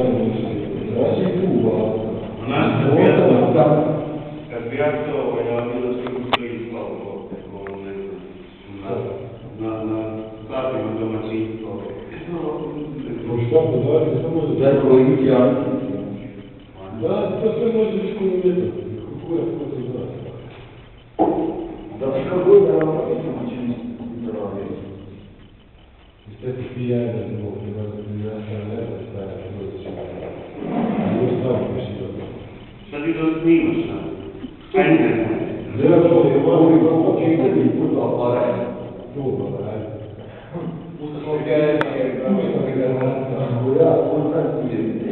Cambiato vogliamo dire sempre il poco con na stati ma domacito Pošto dali samo Daj kolegici Anki. da to sve može iskomiti. Kako je to zna? Da bi kako je da vam iskućeni zdravlje. Ste ti pijani da mogu da ne znam šta je to da će. Ali ostalo mi se dobro. Šta ti to snimaš? Ajde. Da to je malo i malo čitati puta aparat. dobro, ajde. Puta što je da mi smo ga ja kontaktujem.